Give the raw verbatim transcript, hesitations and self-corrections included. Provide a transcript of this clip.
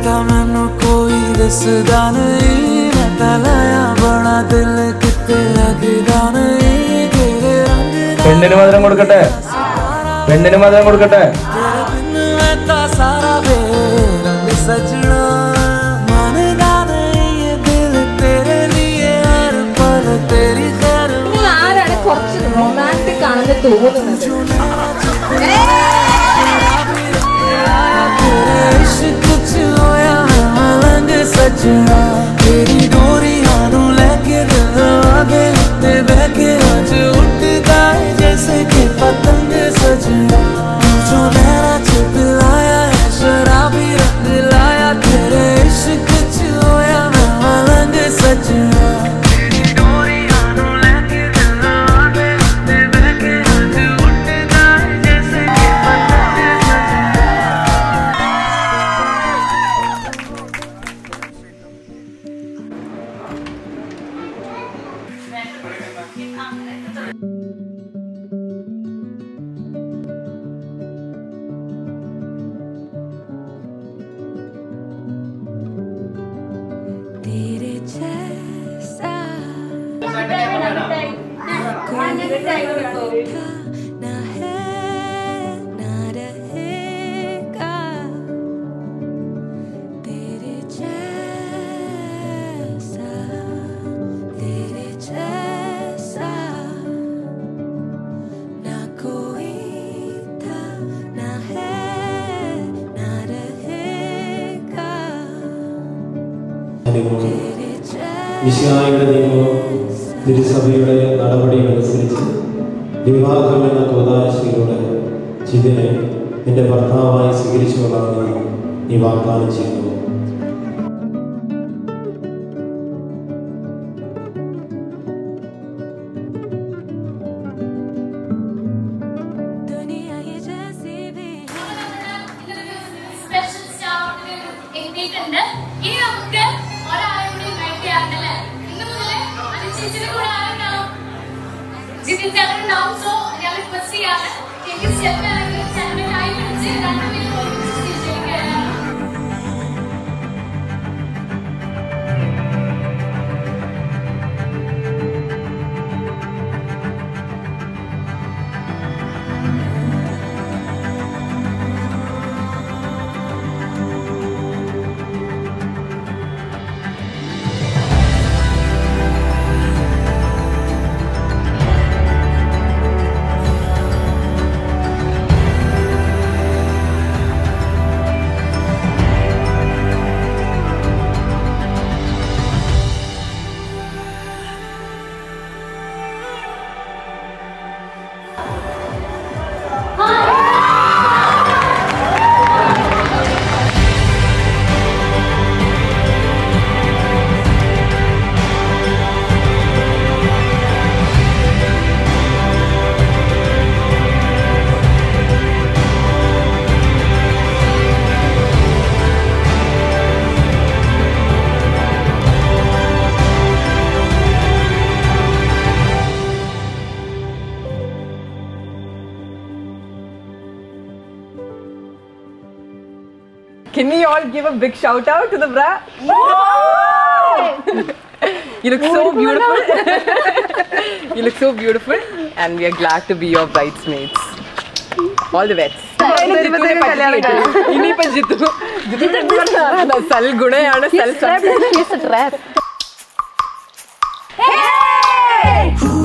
था मैनू कोई दसदा नहीं मैं तलाया बड़ा दिल किते लगदा नहीं तेरे रंग പെണ്ണിന് മധുരം കൊടുക്കട്ടെ പെണ്ണിന് മധുരം കൊടുക്കട്ടെ सारा बेरंग सजना मानदा नहीं ये दिल तेरे लिए हर पल तेरी खैर ആരാണ് കുറച്ച് റൊമാൻറ്റിക് ആണെന്ന് തോന്നുന്നത് सजना तेरी डोरियां नू लेके दिल आगे ते बहके आज उठदा है जैसे कि पतंग सजना जो नैना च पिलाया है शराबी रंग लाया तेरे इश्क च होया मैं मलंग सजना तेरी डोरियां नू लेके दिल आगे ते बहके आज उठदा है जैसे कि पतंग तेरे जैसा ना है ना रहेगा तेरे जैसा तेरे जैसा ना कोई था ना है ना रहेगा ഈശോയുടെ നിയമവും തിരുസഭയുടെ നടപടികളനുസരിച്ച് വിവാഹമെന്ന കൂതാശയിലൂടെ ജിതിനെ നിന്റെ ഭർത്താവായി സ്വീകരിച്ചുകൊള്ളാമെന്ന് നീ വാഗ്ദാനം ചെയ്യുന്നു. Jithin channel now so yaar first yaar ke step mein aage channel mein time se random में कोई चीज लेके आया Can we all give a big shout out to the bra? You look so beautiful. You look so beautiful and we are glad to be your bridesmaids. All the best. ഇനിയിപ്പം Jithu സൽഗുണയാണ് self